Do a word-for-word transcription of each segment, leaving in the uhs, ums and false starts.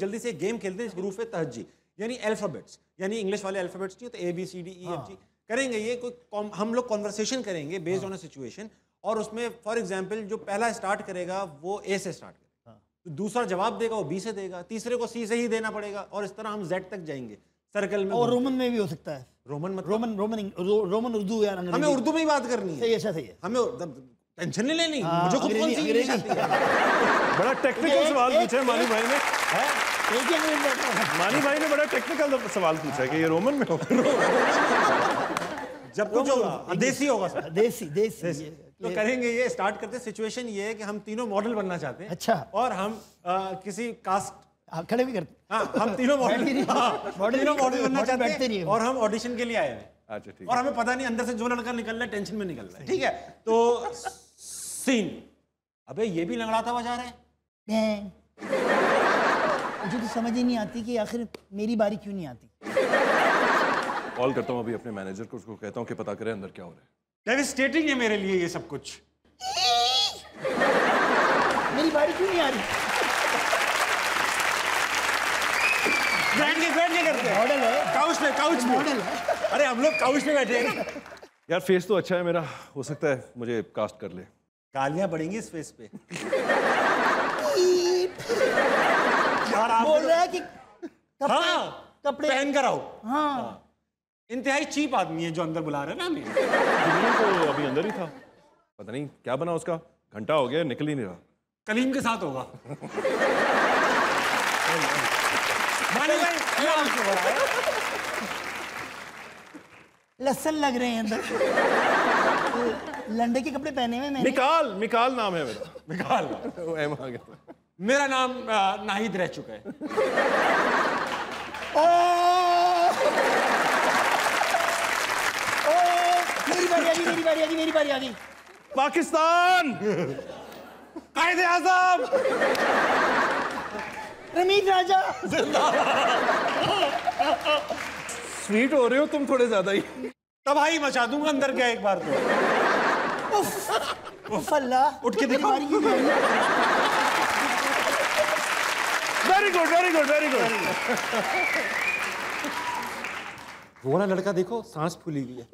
जल्दी से एक गेम खेलते हैं हरूफ तहज्जी, यानी अल्फाबेट्स, यानी इंग्लिश वाले अल्फाबेट्स नहीं होते, A B C D E F G. करेंगे ये कोई हम लोग कॉन्वर्सेशन करेंगे बेस्ड ऑन अ सिचुएशन, और उसमें फॉर एग्जांपल जो पहला स्टार्ट करेगा वो ए से स्टार्ट करेगा, तो दूसरा जवाब देगा वो बी से देगा, तीसरे को सी से ही देना पड़ेगा, और इस तरह हम जेड तक जाएंगे सर्कल में। और रोमन में भी हो सकता है। रोमन मतलब रोमन रोमन रो, रोमन उर्दू या हमें उर्दू में ही बात करनी है। सही है, अच्छा सही है। हमें टेंशन नहीं लेनी, मुझे खुद कौन सी इंग्लिश आती है। बड़ा टेक्निकल सवाल पूछा है मानी भाई ने। एक मानी भाई ने बड़ा टेक्निकल सवाल पूछा है कि ये रोमन में होगा। जब कुछ होगा देसी होगा सर, देसी देसी, देसी। तो करेंगे ये, स्टार्ट करते। सिचुएशन ये है कि हम तीनों मॉडल बनना चाहते हैं। अच्छा। और हम आ, किसी कास्ट खड़े भी करते, हाँ हम तीनों मॉडल तीनों मॉडल बनना चाहते हैं, और हम ऑडिशन के लिए आए हैं। अच्छा ठीक है। और हमें पता नहीं अंदर से जो लड़का निकल रहा है टेंशन में निकल रहा है, ठीक है। तो सीन, अबे ये भी लंगड़ाता बजा रहा है। मुझे तो समझ ही नहीं आती कि आखिर मेरी बारी क्यों नहीं आती। कॉल करता हूँ अभी अपने मैनेजर को, उसको कहता हूँ कि पता करें अंदर क्या हो रहा है। डेविस्टेटिंग है मेरे लिए ये सब कुछ। मेरी बारी क्यों नहीं आ रही? बैठ के बैठ के करते हैं। मॉडल है, काउच पे काउच पे मॉडल है। अरे हम लोग काउच पे बैठे हैं। यार फेस तो अच्छा है मेरा, हो सकता है मुझे कास्ट कर ले। गालियां पड़ेंगी इस फेस पे। यार आप बोल रहा है कि कपड़े, हाँ कपड़े पहन कर आओ। हाँ इंतहाई चीप आदमी है जो अंदर बुला रहा है ना हमें। दिल्ली तो अभी अंदर ही था, पता नहीं क्या बना उसका, घंटा हो गया निकल ही नहीं रहा। कलीम के साथ होगा। मानी भाई क्या आपको बोला है? लसन लग रहे हैं अंदर। लंडे के कपड़े पहने हुए मैंने। मिकाल, मिकाल नाम है मेरा। निकाल। वो एम आ गया। मेरा नाम आ, नाहिद रह चुका है। ओ, ओ, मेरी बारी आ गई, मेरी बारी आ गई, मेरी बारी आ गई। पाकिस्तान, कायदे आज़म, रमीज राजा। स्वीट हो रहे हो तुम थोड़े ज्यादा ही। तबाही मचा दूंगा अंदर गया एक बार तो। उफ अल्लाह, उठ के मेरी देखो। बारी क्यों नहीं आ रही? Very good, very good, very good. वो वाला लड़का देखो सांस फूली हुई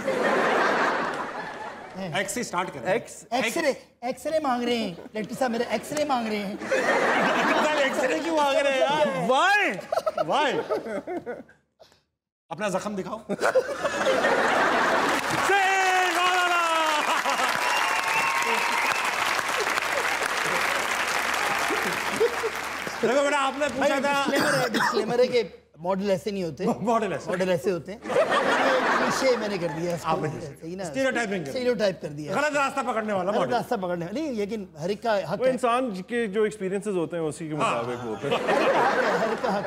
है। एक्स से स्टार्ट करें। एक्स एक्सरे, एक्सरे मांग रहे हैं डॉक्टर साहब, मेरे एक्सरे मांग रहे हैं। एक्सरे क्यों मांग रहे हैं यार? वाई वाई अपना जख्म दिखाओ। देखो बेटा आपने पूछा था। डिस्क्लेमर है, डिस्क्लेमर है कि मॉडल ऐसे नहीं होते। मॉडल ऐसे मॉडल ऐसे होते हैं। क्लीशे मैंने कर दिया इसको, आपने सही ना, स्टीरियोटाइपिंग कर दिया। स्टीरियोटाइप कर दिया। गलत रास्ता पकड़ने वाला गलत मॉडल। रास्ता पकड़ने वाला नहीं, लेकिन हर एक का हक वो है। इंसान के जो एक्सपीरियंसेस होते हैं उसी के मुताबिक वो होते हैं। हर एक का हक है, हर एक का हक